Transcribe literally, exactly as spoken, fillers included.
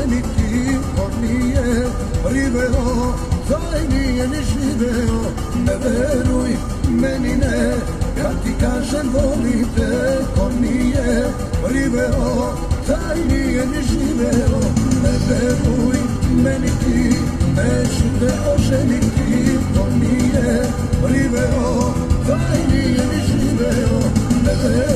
oženiti, on nije priveo, taj nije ni živeo. Ne veruj meni ne, kad ti kažem volim te, on nije priveo, taj nije ni živeo. Ne veruj meni ti, neću te oženiti, on nije priveo, taj nije ni živeo. Ne veruj